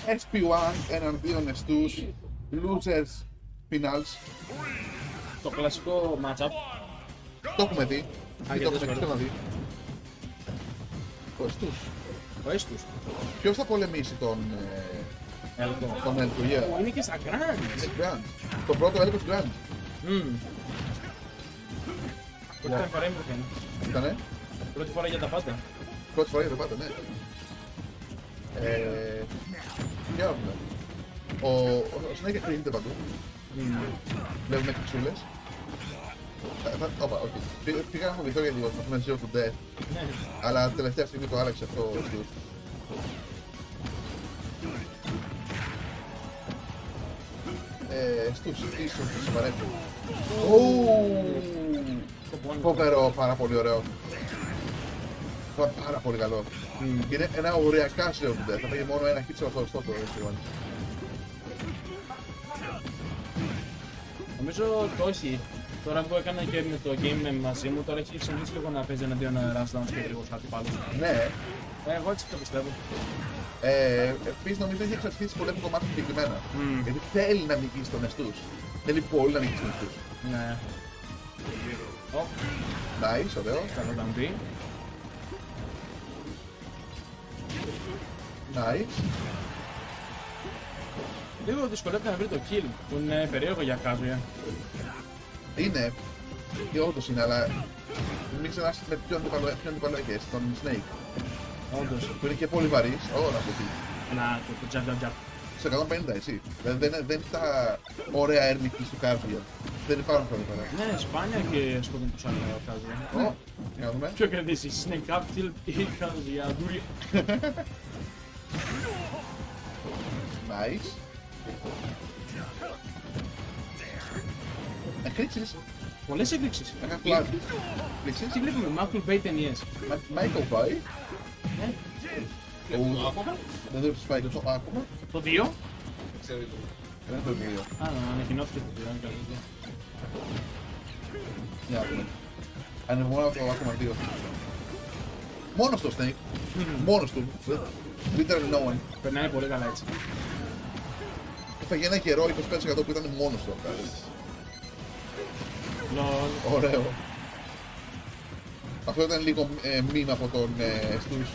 SP1 εναντίον στους losers finals. Το κλασικό matchup. Το έχουμε δει. Α, Και το έχουμε γιατί ξαναδεί. Ο Εστούς. Ο Έστους. Ποιος θα πολεμήσει τον Έλκο. τον Έλκο, yeah. Είναι και στα Grand. Grand. Το πρώτο Έλκος Grand. Πρώτη φορά ήμουν. Ήτανε. Πρώτη φορά για τα πάντα. Πρώτη φορά για το πάντα, ναι. Για να δούμε. Ο Snake εκκρίνεται παντού. Βλέπουμε κιτσούλες. Όπα, όχι. Πήγα να φοβηθώ για λίγο, να ζω του Death. Αλλά τελευταία στιγμή το άλλαξε αυτό ο Στούς. Στούς, ίσως τους παρέχει. Φοβερό, πάρα πολύ ωραίο. Πάρα πολύ καλό. Είναι ένα ωριακά σε του Death, θα πήγε μόνο ένα hit σε αυτό το F1. Νομίζω το όχι. Τώρα που έκανα και με το game μαζί μου, τώρα έχει συνηθίσει λίγο να παίζει εναντίον Rushdowns και γρήγορους αντιπάλους. Ναι. Εγώ έτσι το πιστεύω. Επίσης νομίζω έχει εξαρτήσει πολύ από το κομμάτι συγκεκριμένα. Γιατί θέλει να νικήσει τον Εστούς. Θέλει πολύ να νικήσει τον Εστούς. Ναι. Nice, ωραίο. Καλό νταμπί. Nice. Λίγο δυσκολεύεται να βρει το kill, που είναι περίεργο για Kazuya. Είναι. Και όντως είναι, αλλά μην ξεχνάς με ποιον αντιπαλό έχεις, τον Snake. Όντως. Που είναι και πολύ βαρύς. Όλα να πω τι. Να, το jab. Σε 150 εσύ. Δεν είναι τα ωραία έρμικης του Kazuya. Δεν υπάρχουν πολύ πέρα. Ναι, σπάνια και σκοτώνει τους άλλους ο Kazuya. Για να δούμε. Ποιο κερδίσει, Snake Up, Tilt ή Kazuya, ντουρί. Nice. Εκρήξεις. Πολλές εκρήξεις. Ένα πλάνο. Εκρήξεις. Τι βλέπουμε, Michael Bay ταινίες. Michael Bay. Ναι. Δεν δούλεψε πάει τόσο ακόμα. Το 2. Δεν το δύο. Α, ανακοινώθηκε το 2, είναι καλή ιδέα. Για να δούμε. Ανεβούμε από το ακόμα 2. Μόνος το Snake. Μόνος του. Literally no one. Περνάει πολύ καλά έτσι. Έφαγε ένα καιρό 25% που ήταν μόνος του. Λολ. Ωραίο. Αυτό ήταν λίγο meme από τον Στούς.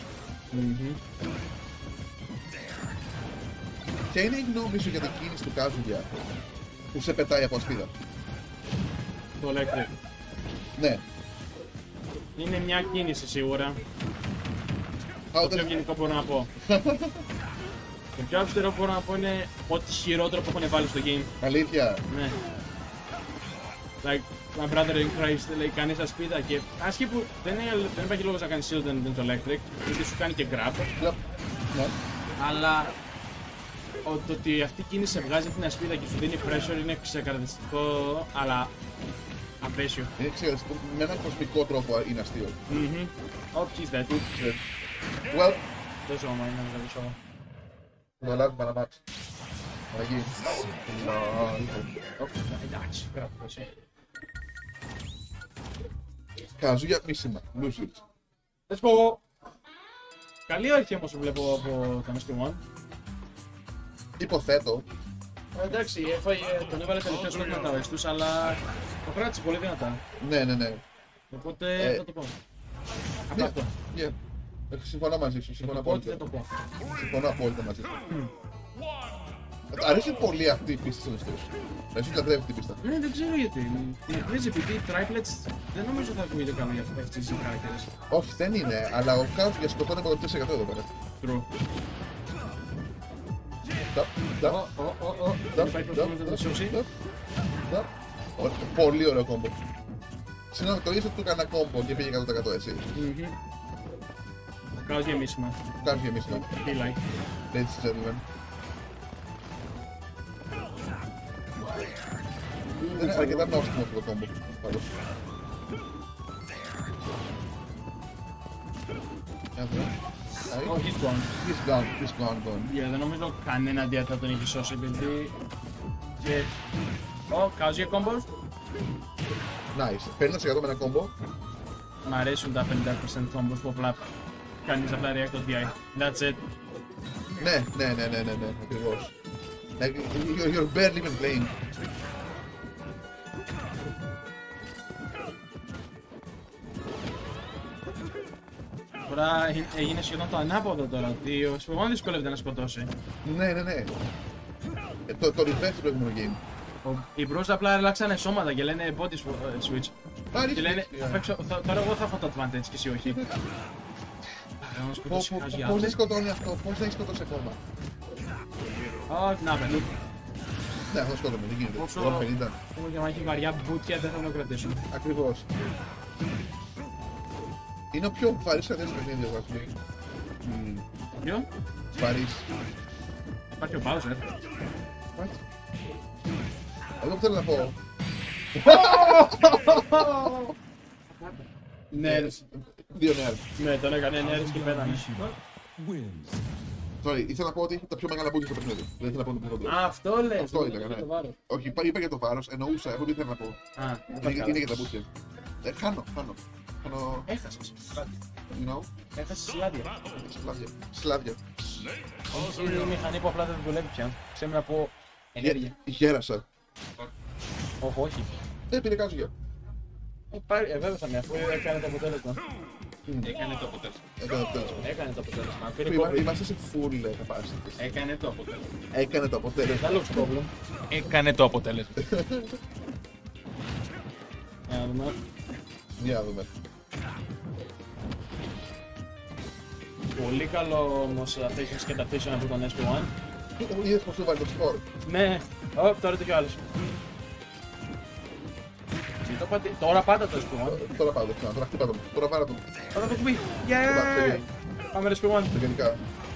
Και είναι η γνώμη σου για την κίνηση του Kazuya που σε πετάει από ασπίδα. Το electric. Ναι. Είναι μια κίνηση σίγουρα. Το πιο γενικό μπορώ να πω. Το πιο αυστηρό που μπορώ να πω είναι ό,τι χειρότερο που έχουν βάλει στο game. Αλήθεια. Ναι. Like, my brother in Christ, λέει κανείς ασπίδα και άσχη που δεν υπάρχει λόγος να κάνει shield and το electric, γιατί σου κάνει και grab. Ναι. Αλλά το ότι αυτή η κίνηση σε βγάζει την ασπίδα και σου δίνει pressure είναι ξεκαρδιστικό, αλλά απέσιο. Είναι ξεκαρδιστικό, με έναν κοσμικό τρόπο είναι αστείο. Oh, he's dead. Well, Το σώμα είναι ένα σώμα. το λάβει παραμάξι. Παραγεί. Εντάξει, κρατώ εσύ. Kazuya μίσημα. Losers. Let's go! Καλή αρχή όμως βλέπω από τον SP1. Υποθέτω. Εντάξει, τον έβαλε τελευταίο σκότ με τα βεστούς, αλλά το κράτησε πολύ δυνατά. Ναι. Οπότε θα το πω. Απλά αυτό. Συμφωνώ μαζί σου. Συμφωνώ Οπότε θα το πω. Συμφωνώ απόλυτα μαζί σου. Αρέσει πολύ αυτή η πίστη στον Εστούς. Εσύ λατρεύει την πίστα. Ναι, δεν ξέρω γιατί. Με εκπλήσει επειδή οι triplets δεν νομίζω θα ακούγεται καλό για αυτές τις χαρακτήρες. Όχι, δεν είναι, αλλά ο Kazuya σκοτώνει από το 4% εδώ πέρα. True. Δεν υπάρχει πρόβλημα να το σώσει. Πολύ ωραίο κόμπο. Συγγνώμη, το ίσο του έκανα κόμπο και πήγε 100% έτσι. Κάος γεμίσιμα. Kazuya γεμίσιμα. Τι like. Ladies and gentlemen. Δεν είναι αρκετά νόστιμο αυτό το κόμπο. Πάντως. Oh, he's gone. He's gone. Δεν νομίζω κανένα αντί θα τον έχει σώσει επειδή... Και... Kazuya combos. Nice. Παίρνει 100% με ένα κόμπο. Μ' αρέσουν τα 50% combos που απλά κάνεις απλά react to DI. That's it. Ναι, ακριβώς. Like, you're barely even playing. Τώρα έγινε σχεδόν το ανάποδο τώρα, ότι ο Σπεγόν δυσκολεύεται να σκοτώσει. Ναι. Το reverse του προηγούμενου game. Οι bros απλά αλλάξανε σώματα και λένε body switch. Και λένε, τώρα εγώ θα έχω το advantage και εσύ όχι. Πώς δεν σκοτώνει αυτό, πώς δεν έχει σκοτώσει ακόμα. Να με, Ναι, αυτό σκότωνε, δεν γίνεται. Όσο 50. έχουμε και μάχη βαριά μπουτια δεν θα το κρατήσουμε. Ακριβώς. Είναι ο πιο βαρύς χαρακτήρας του παιχνίδι, εγώ ας Ποιο? Βαρύς. Υπάρχει ο Bowser. Αυτό που θέλω να πω. Νέρς. Δύο νέα. Ναι, τον έκανε νέρς και πέθανε. Sorry, ήθελα να πω ότι έχει τα πιο μεγάλα μπούκια στο παιχνίδι. Δεν ήθελα να πω το πιθανό. Αυτό λες. Αυτό ήταν, ναι. Όχι, είπα για το βάρος, εννοούσα, εγώ τι ήθελα να πω. Είναι για τα μπούκια. Χάνω. Έχασες. You know? Έχασες σλάδια. Σλάδια. Είναι η μηχανή που απλά δεν δουλεύει πια. Ξέρουμε να πω ενέργεια. Γέρασα. Όχι. Πήρε κάζουγια. Βέβαια θα με αφού έκανε το αποτέλεσμα. Έκανε το αποτέλεσμα. Έκανε το αποτέλεσμα. Είμαστε σε full capacity. Έκανε το αποτέλεσμα. Έκανε το αποτέλεσμα. Δεν looks problem. Έκανε το αποτέλεσμα. Για να δούμε. Για να δούμε. Πολύ καλό όμως αφήσεις και τα αφήσεων από τον SP1. Είδες πως του βάλει το σκορ. Ναι. Τώρα το κι άλλος. Τώρα πάντα το SP1. Τώρα πάω δεξιά, τώρα χτύπα τον. Τώρα βάρα τον. Τώρα το κουμπί. Πάμε SP1. Γενικά.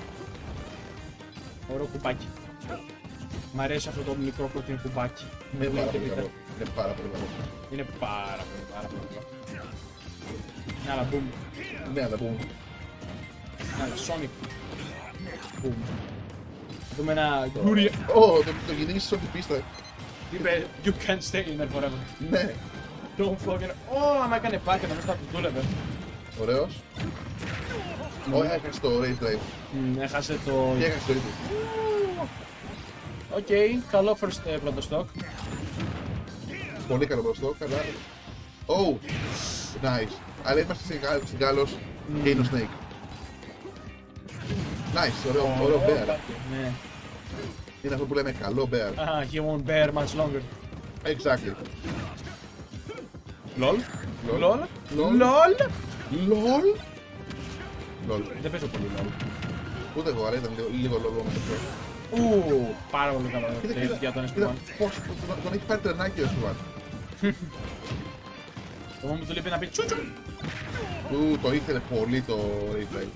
Ωραίο κουμπάκι. Μ' αρέσει αυτό το μικρό κόκκινο κουμπάκι. Είναι πάρα πολύ καλό. Είναι πάρα πολύ καλό. Είναι πάρα πολύ καλό. Ναι, αλλά boom. Ναι, να πούμε. Ναι, αλλά Sonic. Boom. Θα δούμε ένα γκούρι. Το γυρίζεις όλη την πίστα. Είπε, you can't stay in there forever. Ναι. Don't fucking... άμα έκανε πάρκετ, νομίζω θα του δούλευε. Ωραίος. Όχι, έχασε το Rage Drive. Έχασε το... Και έχασε το ίδιο. Οκ, καλό πρώτο stock. Πολύ καλό μπροστό, καλά. Oh, nice. Αλλά είμαστε στην Γάλλος και είναι ο Snake. Nice, ωραίο bear. Ναι. Είναι αυτό που λέμε καλό bear. He won't bear much longer. Exactly. LOL. LOL. LOL. LOL. Δεν παίζω πολύ LOL. Ούτε εγώ, αλλά ήταν λίγο λόγο με αυτό. Πάρα πολύ καλό για τον SP1. Πώς τον έχει πάρει τρενάκι ο SP1. Το μόνο που του λείπει να πει τσούτσου. Το ήθελε πολύ το replay.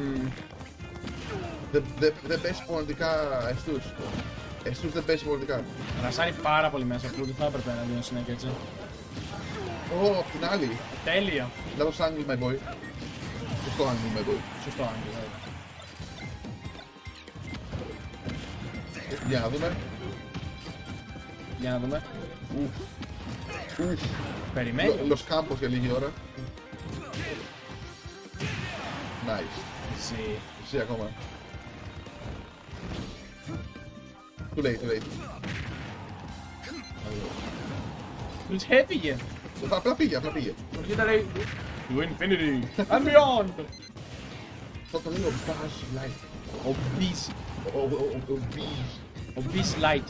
Δεν πέσει πολιτικά εστούς. Εστούς δεν πέσει πολιτικά. Ρασάρει πάρα πολύ μέσα που δεν θα έπρεπε να δίνει συνέχεια έτσι. Απ' την άλλη. Τέλεια. Λάθος angle my boy. Σωστό angle my boy. Σωστό άγγελ. Για να δούμε. Για να δούμε. Περιμένει. Los Campos για λίγη ώρα. Nice. Ζει ακόμα. Too late. Τους έφυγε. Απλά πήγε. Κοίτα λέει To infinity and beyond. Αυτό το λέω Buzz Light. Ο Beast Light.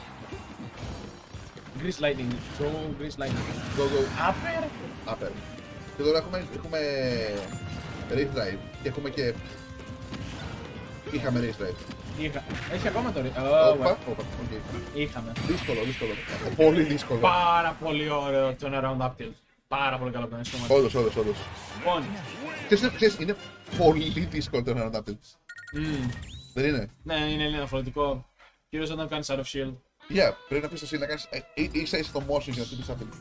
Grease Lightning. Go Grease Lightning. Go. Upper. Και τώρα έχουμε Race Drive και έχουμε και... Είχαμε Race Drive. Έχει ακόμα το Όπα, Είχαμε. Δύσκολο. Πολύ δύσκολο. Πάρα πολύ ωραίο turnaround up tilt. Πάρα πολύ καλό τον αισθήμα. Όντως. Λοιπόν. Ξέρεις, είναι πολύ δύσκολο το turnaround up tilt. Δεν είναι? Ναι, είναι διαφορετικό. Κυρίως όταν κάνεις out of shield. Πρέπει να πεις εσύ να κάνεις ίσα στο motion για να χτυπήσεις αυτή.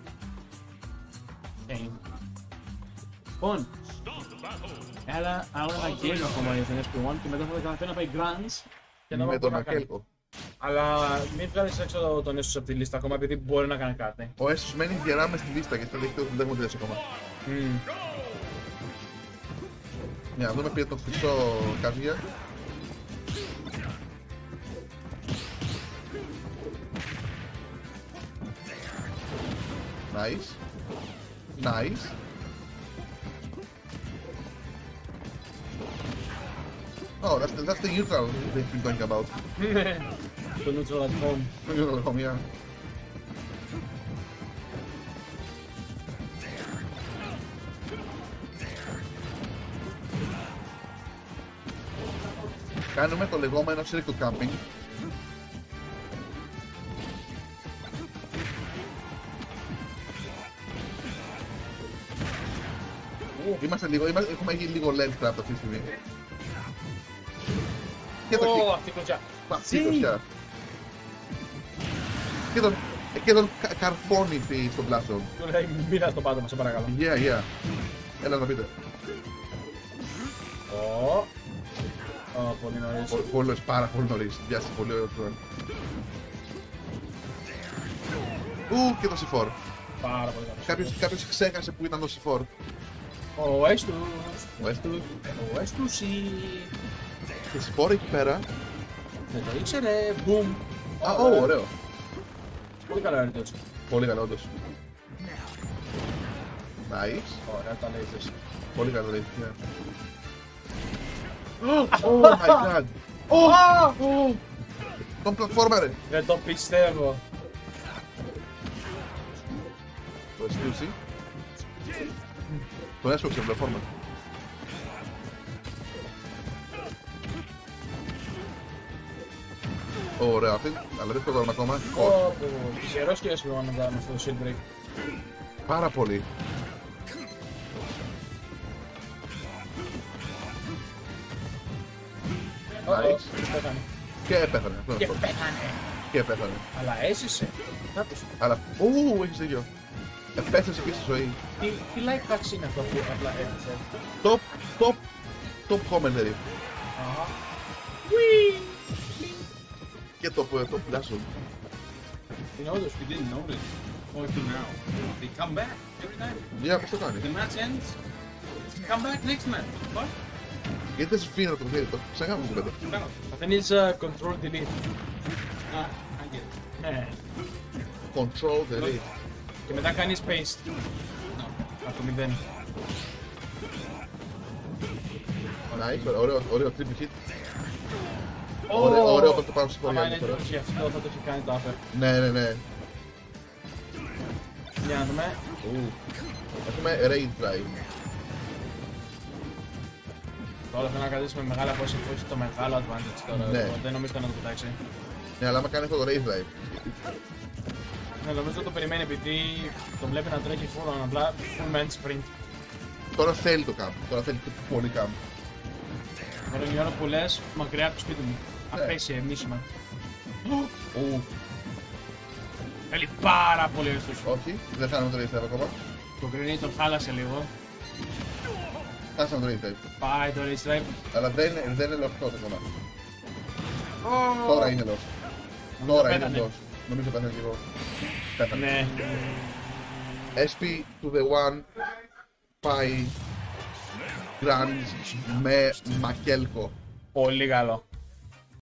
Λοιπόν. Έλα, άλλο ένα game ακόμα για τον SP1 και μετά θα καταφέρει να πάει Grants. Με τον Ακέλκο. Αλλά μην βγάλεις έξω τον Έσους από τη λίστα ακόμα επειδή μπορεί να κάνει κάτι. Ο Έσους μένει γερά μες στη λίστα και δεν έχουμε τελειώσει ακόμα. Για να δούμε πήρε τον χρυσό κάζουγια. Nice. Nice. Oh, that's the neutral they've been talking about. Το neutral at home. Neutral at home, yeah. Κάνουμε το λεγόμενο circuit camping. Έχουμε γίνει λίγο lens trap αυτή τη στιγμή. Και το kick. Αυτή η κλωτσιά. Αυτή η κλωτσιά. Και τον καρφώνει στον πλάσο. Του λέει μοίρα στο πάτωμα, σε παρακαλώ. Yeah. Έλα να πείτε. Πολύ νωρίς. Πάρα πολύ νωρίς. Γεια σας, πολύ ωραίο χρόνο. Και το C4. Πάρα πολύ νωρίς. Κάποιος ξέχασε που ήταν το C4. Ο Έστους ή... Το C4 εκεί πέρα. Δεν το ήξερε, boom. Ωραίο. Πολύ καλό είναι έτσι. Πολύ καλό όντως. Nice. Ωραία, τα λέει θες. Πολύ καλό λέει. Oh my god. Τον platformer. Δεν το πιστεύω. Το SQC. Τον έσπρωξε τον platformer. Ωραία αυτή, αλλά δεν σκοτώνουμε ακόμα. Τυχερός και έσπρωμα μετά με αυτό το shield break. Πάρα πολύ. Nice. Και πέθανε. Και πέθανε. Αλλά έζησε. Αλλά, έχεις δίκιο. Επέστρεψε πίσω στη ζωή. Τι life hacks είναι αυτό που απλά έζησε. Top commentary. Και το πλάσο. Είναι όντως. You didn't notice. Only now. They come back every time. Για πώς το κάνει. The match ends. Come back next match. What? Γιατί δεν σου φύγει να το βγει το. Ξαγάμε την πέντε. Αφήνεις control delete. I get it. Control delete. Και μετά κάνεις paste. Από το 0. Nice, ωραίο triple hit. Ωραίο όπως το πάνω στο Άμα χωριό. είναι γι' αυτό θα το έχει κάνει το upper. Ναι. Για να δούμε. Έχουμε Raid Drive. Τώρα θέλω να κρατήσουμε μεγάλα πόση που έχει το μεγάλο advantage τώρα. Ναι. Δεν νομίζω να το πετάξει. Ναι, αλλά άμα κάνει αυτό το Raid Drive. Ναι, νομίζω το περιμένει επειδή τον βλέπει να τρέχει full on, απλά full man sprint. Τώρα θέλει το camp. Τώρα θέλει πολύ camp. Τώρα είναι η ώρα που λες μακριά από το σπίτι μου. Ναι. Απέσια, εμίσημα. Θέλει πάρα πολύ εύστος. Όχι, δεν χάνουμε το Raid Drive ακόμα. Το grenade τον χάλασε λίγο. Χάσαμε το Raid Drive. Πάει το race drive. Αλλά δεν είναι λοφτό το κομμάτι. Τώρα είναι lost. Τώρα είναι πέθανε. lost. Νομίζω πέθανε και εγώ. Πέθανε. Ναι. SP to the one πάει Grunge με Μακέλκο. Πολύ καλό.